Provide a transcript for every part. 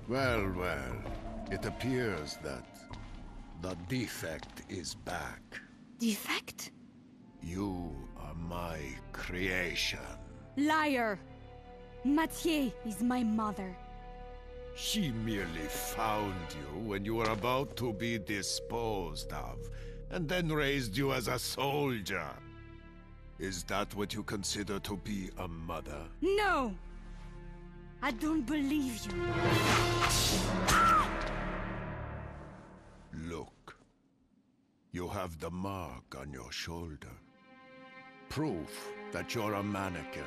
Well, well. It appears that the defect is back. Defect? You are my creation. Liar! Mathieu is my mother. She merely found you when you were about to be disposed of, and then raised you as a soldier. Is that what you consider to be a mother? No! I don't believe you. Look. You have the mark on your shoulder. Proof that you're a mannequin.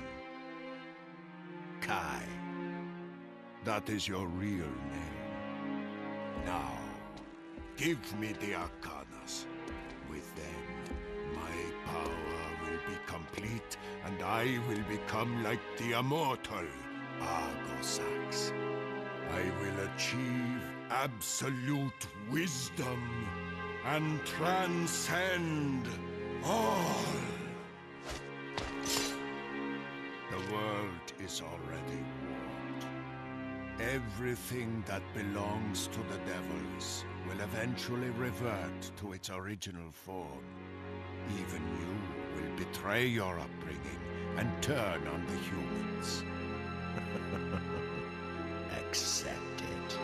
Kai. That is your real name. Now, give me the Arcanas. With them, my power will be complete, and I will become like the immortal Argosax. I will achieve absolute wisdom and transcend all. The world is already warped. Everything that belongs to the devils will eventually revert to its original form. Even you will betray your upbringing and turn on the humans. Accept it.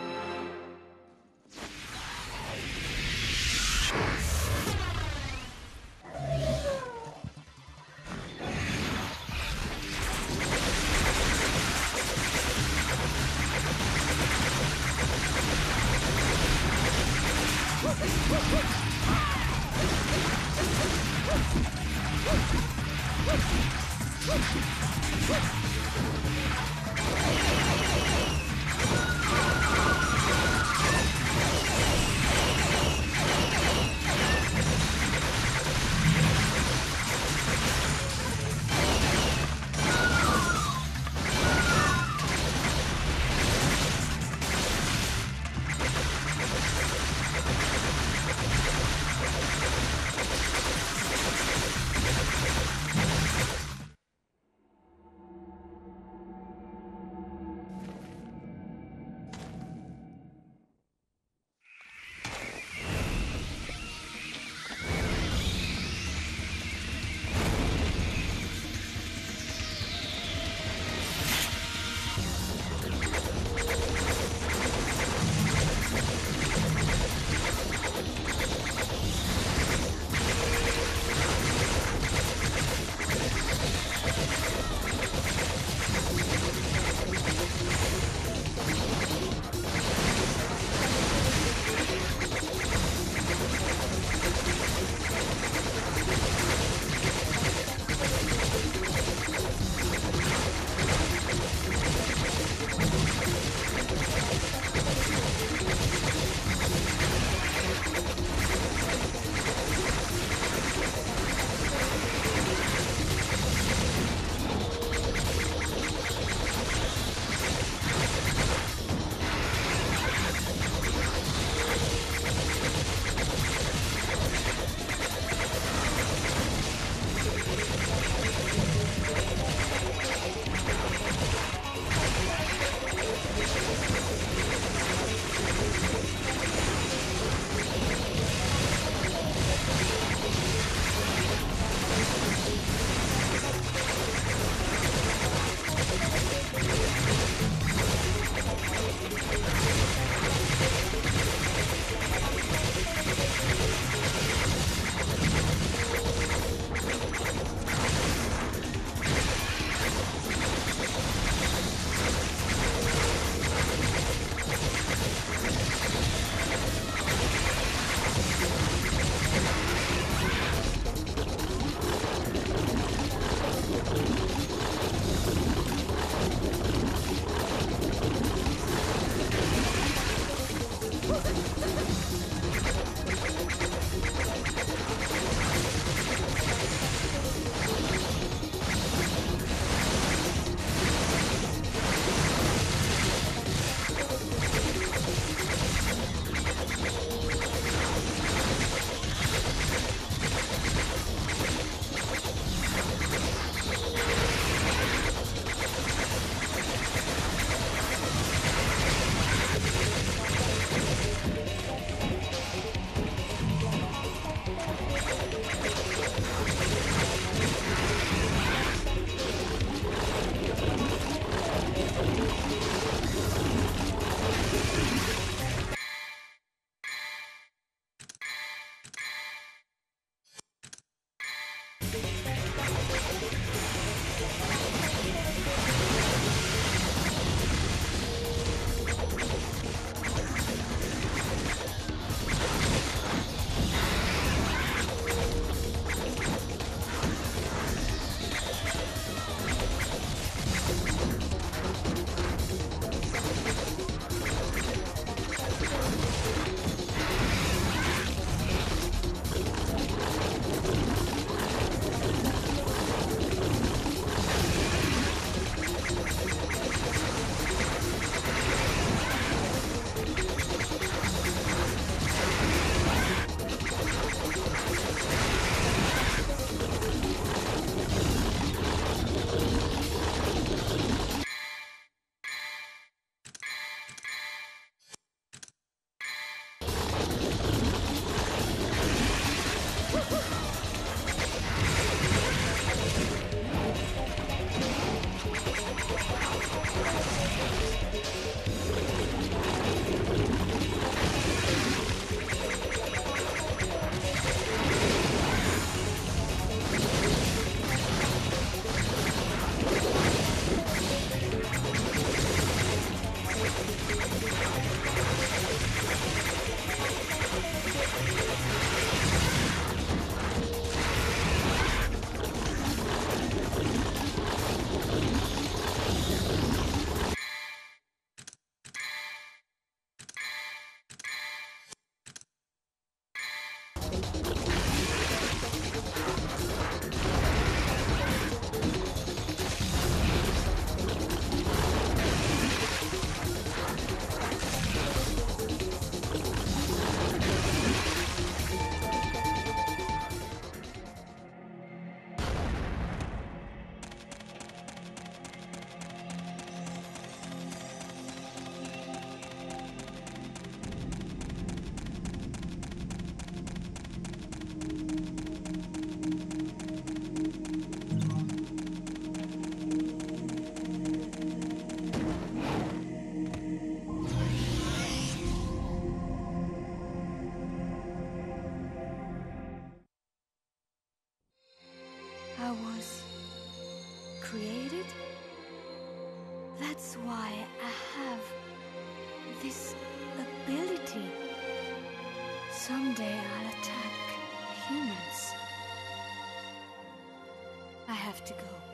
That's why I have this ability. Someday I'll attack humans. I have to go.